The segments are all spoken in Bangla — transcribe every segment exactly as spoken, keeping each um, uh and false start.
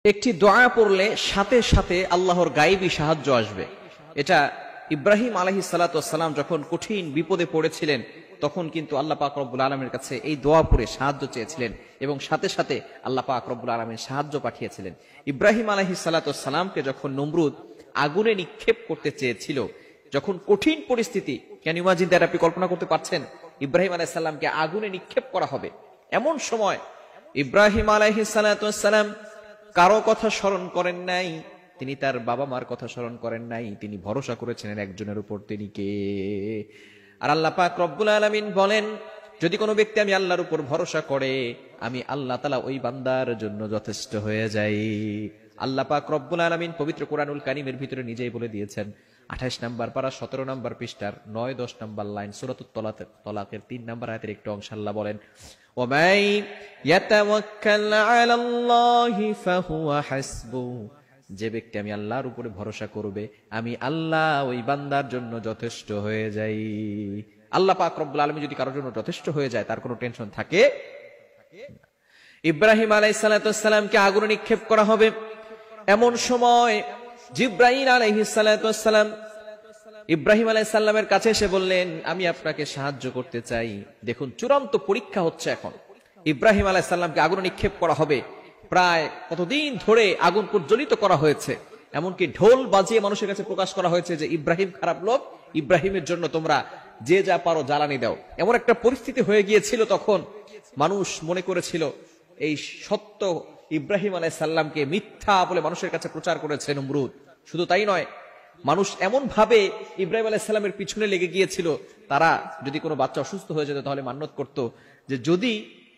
একটি দোয়া পড়লে সাথে সাথে আল্লাহর গায়েবী সাহায্য আসবে। এটা ইব্রাহিম আলাইহিস সালাতু ওয়াস সালাম যখন কঠিন বিপদে পড়েছিলেন তখন কিন্তু আল্লাহ পাক রব্বুল আলামিনের কাছে এই দোয়া পড়ে সাহায্য চেয়েছিলেন এবং সাথে সাথে আল্লাহ পাক রব্বুল আলামিন সাহায্য পাঠিয়েছিলেন। ইব্রাহিম আলাইহিস সালাতু ওয়াস সালামকে যখন নমরুদ আগুনে নিক্ষেপ করতে চেয়েছিল, যখন কঠিন পরিস্থিতি, ক্যান ইউ ইমাজিন দ্যাট, আপনি কল্পনা করতে পারছেন ইব্রাহিম আলাইহিস সালামকে আগুনে নিক্ষেপ করা হবে, এমন সময় ইব্রাহিম আলাইহিস সালাতু ওয়াস সালাম কারো কথা স্মরণ করেন নাই, তিনি তার বাবা মার কথা স্মরণ করেন নাই, তিনি ভরসা করেছিলেন একজনের উপর, তিনি কে? আর আল্লাহ পাক রব্বুল আলামিন বলেন, যদি কোনো ব্যক্তি আমি আল্লাহর উপর ভরসা করে আমি আল্লাহ তাআলা ওই বান্দার জন্য যথেষ্ট হয়ে যাই। আল্লাহ পাক রব্বুল আলামিন পবিত্র কোরআনুল কারীমের ভিতরে নিজেই বলে দিয়েছেন, আঠাইশ নাম্বার পারা সতেরো নাম্বার পৃষ্ঠার নয় দশ নাম্বার লাইন সূরাতুত তলাকের তিন নাম্বার আয়াতের একটু অংশ আল্লাহ বলেন, ওয়ামাই ইয়াতাওয়াক্কাল আলাল্লাহি ফাহুয়া হাসবুহু, যে ব্যক্তি আমি আল্লাহর উপরে ভরসা করবে আমি আল্লাহ ওই বান্দার জন্য যথেষ্ট হয়ে যাই। আল্লাহ পাক রব্বুল আলামিন যদি কারোর জন্য যথেষ্ট হয়ে যায় তার কোনো টেনশন থাকে না। ইব্রাহিম আলাইহিস সালাতু ওয়াস সালামকে আগুনে নিক্ষেপ করা হবে, এমন সময় জিবরাইল আলাইহিস সালাতু ওয়াস সালাম ইব্রাহিম আলাইহিস সালামের কাছে এসে বললেন, আমি আপনাকে সাহায্য করতে চাই। দেখুন, চূড়ান্ত পরীক্ষা হচ্ছে এখন। ইব্রাহিম আলাইহিস সালামকে আগুনে নিক্ষেপ করা হবে, প্রায় কতদিন ধরে আগুন প্রজ্বলিত করা হয়েছে, এমনকি ঢোল বাজিয়ে মানুষের কাছে প্রকাশ করা হয়েছে যে ইব্রাহিম খারাপ লোক, ইব্রাহিমের জন্য তোমরা যে যা পারো জ্বালানি দাও। এমন একটা পরিস্থিতি হয়ে গিয়েছিল তখন, মানুষ মনে করেছিল এই সত্য ইব্রাহিম আলাইহিস সালামকে মিথ্যা বলে মানুষের কাছে প্রচার করেছে নমরুদ। শুধু তাই নয়, মানুষ এমন ভাবে ইব্রাহিম আলাইহিস সালামের পিছনে লেগে গিয়েছিল, তারা যদি কোনো বাচ্চা অসুস্থ হয়ে যেত তাহলে মান্যত করত যে যদি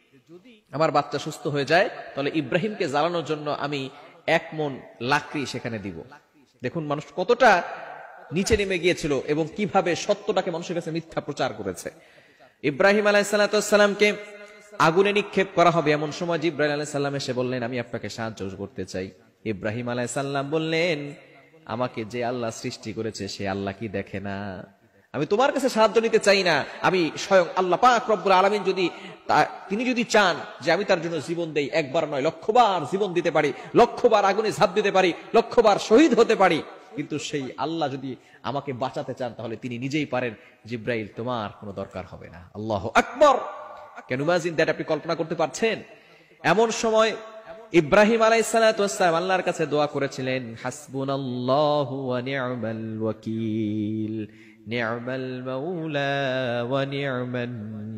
আমার বাচ্চা সুস্থ হয়ে যায় তাহলে ইব্রাহিমকে জ্বালানোর জন্য আমি এক মন লাকড়ি সেখানে দিব। দেখুন মানুষ কতটা নিচে নেমে গিয়েছিল এবং কিভাবে সত্যটাকে মানুষের কাছে মিথ্যা প্রচার করেছে। ইব্রাহিম আলাইহিস সালাতু ওয়াস সালামকে আগুনে নিক্ষেপ করা হবে, এমন সময় জিবরাইল আলাইহিস সালাম এসে বললেন, আমি আপনাকে সাহায্য করতে চাই। ইব্রাহিম আলাইহিস সালাম বললেন, আমাকে যে আল্লাহ সৃষ্টি করেছে সে আল্লাহ কি দেখে না? আমি তোমার কাছে সাহায্য নিতে চাই না, আমি স্বয়ং আল্লাহ পাক রব্বুল আলামিন যদি তিনি যদি চান যে আমি তার জন্য জীবন দেই, একবার নয় লক্ষবার জীবন দিতে পারি, লক্ষবার আগুনে ঝাঁপ দিতে পারি, লক্ষবার শহীদ হতে পারি, কিন্তু সেই আল্লাহ যদি আমাকে বাঁচাতে চান তাহলে তিনি নিজেই পারেন। জিবরাইল, তোমার কোনো দরকার হবে না। আল্লাহু আকবার। ক্যান ইউ ইমাজিন দ্যাট, আপনি কল্পনা করতে পারছেন? এমন সময় ইব্রাহিম আলাইহিস সালাতু ওয়াস সালাম আল্লাহর কাছে দোয়া করেছিলেন, হাসবুনাল্লাহু ওয়া নি'মাল ওয়াকিল, নি'মাল মাওলা ওয়া নি'মান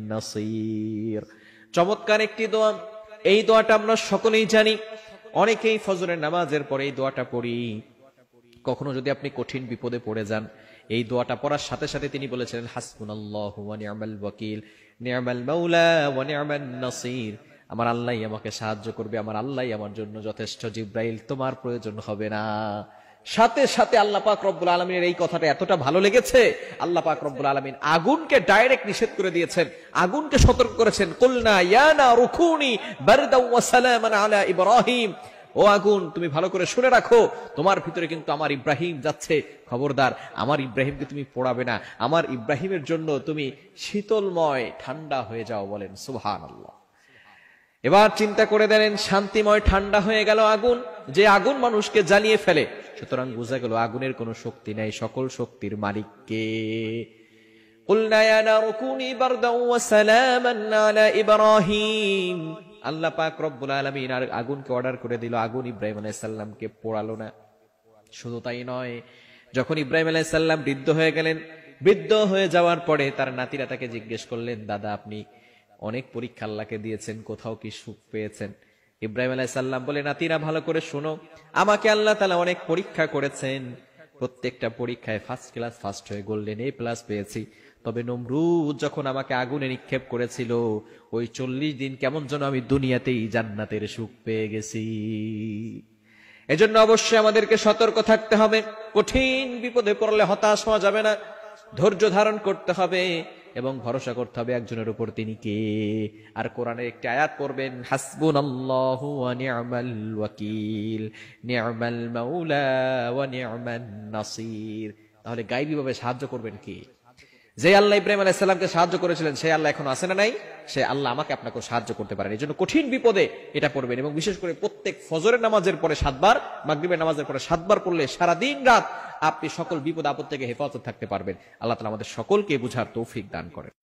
নাসির। চমৎকার একটি দোয়া। এই দোয়াটা আমরা সকলেই জানি, অনেকেই ফজরের নামাজের পরে এই দোয়াটা পড়ি। কখনো যদি আপনি কঠিন বিপদে পড়ে যান, এই দোয়াটা পড়ার সাথে সাথে তিনি বলেছিলেন, হাসবুনাল্লাহু ওয়া নি'মাল ওয়াকিল, নি'মাল মাওলা ওয়া নি'মান নাসির। আমার আল্লাহই আমাকে সাহায্য করবে, আমার আল্লাহই আমার জন্য যথেষ্ট, জিবরাইল তোমার প্রয়োজন হবে না। সাথে সাথে আল্লাহ পাক রব্বুল আলামিনের এই কথাটা এতটা ভালো লেগেছে, আল্লাহ পাক রব্বুল আলামিন আগুনকে ডাইরেক্ট নিষেধ করে দিয়েছেন, আগুনকে সতর্ক করেছেন, কুলনা ইয়া নারু কুনি বারদাও ওয়া সালামান আলা ইব্রাহিম। ও আগুন, তুমি ভালো করে শুনে রাখো, তোমার ভিতরে কিন্তু আমার ইব্রাহিম যাচ্ছে, খবরদার আমার ইব্রাহিমকে তুমি পোড়াবে না, আমার ইব্রাহিমের জন্য তুমি শীতলময় ঠান্ডা হয়ে যাও। বলেন সুবহানাল্লাহ। এবার চিন্তা করে দেখেন, শান্তিময় ঠান্ডা হয়ে গেল আগুন, যে আগুন মানুষকে জ্বালিয়ে ফেলে। সুতরাং বোঝা গেল আগুনের কোনো শক্তি নাই, সকল শক্তির মালিক কে? কুলনা ইয়া নারু কুনি বারদাও ওয়া সালামান আলা ইব্রাহিম। আল্লাহ পাক রব্বুল আলামিন আর আগুনকে অর্ডার করে দিল, আগুন ইব্রাহিম আলাইহিস সালামকে পোড়ালো না। শুধু তাই নয়, যখন ইব্রাহিম আলাইহিস সালাম বৃদ্ধ হয়ে গেলেন, বৃদ্ধ হয়ে যাওয়ার পরে তার নাতিরা তাকে জিজ্ঞেস করলেন, দাদা আপনি অনেক পরীক্ষা আল্লাহকে দিয়েছেন, কোথাও কি সুখ পেয়েছেন? ইব্রাহিম আলাইহিস সালাম বলে, নাতিরা ভালো করে শোনো, আমাকে আল্লাহ তাআলা অনেক পরীক্ষা করেছেন, প্রত্যেকটা পরীক্ষায় ফার্স্ট ক্লাস ফার্স্ট হয়ে গোল্ডেন এ প্লাস পেয়েছি। তবে নমরুদ যখন আমাকে আগুনে নিক্ষেপ করেছিল, ওই চল্লিশ দিন কেমন যেন আমি দুনিয়াতেই জান্নাতের সুখ পেয়ে গেছি। এজন্য অবশ্যই আমাদেরকে সতর্ক থাকতে হবে, কঠিন বিপদে পড়লে হতাশ হওয়া যাবে না, ধৈর্য ধারণ করতে হবে এবং ভরসা করতে হবে একজনের উপর, তিনি কে? আর কোরআনের একটি আয়াত পড়বেন, হাসবুনাল্লাহু ওয়া নি'মাল ওয়াকিল, নি'মাল মাওলা ওয়া নি'মান নাসির। তাহলে গায়বীভাবে সাহায্য করবেন কে? যে আল্লাহ ইব্রাহিম আলাইহিস সালামকে সাহায্য করেছিলেন সেই আল্লাহ এখন আছে না নাই? সে আল্লাহ আমাকে আপনাকে সাহায্য করতে পারেন। এই জন্য কঠিন বিপদে এটা পড়বেন, এবং বিশেষ করে প্রত্যেক ফজরের নামাজের পরে সাতবার, মাগরিবের নামাজের পরে সাতবার পড়লে সারা দিন রাত আপনি সকল বিপদ আপদ থেকে হেফাজত থাকতে পারবেন। আল্লাহ তাআলা আমাদের সকলকে বুঝার তৌফিক দান করেন।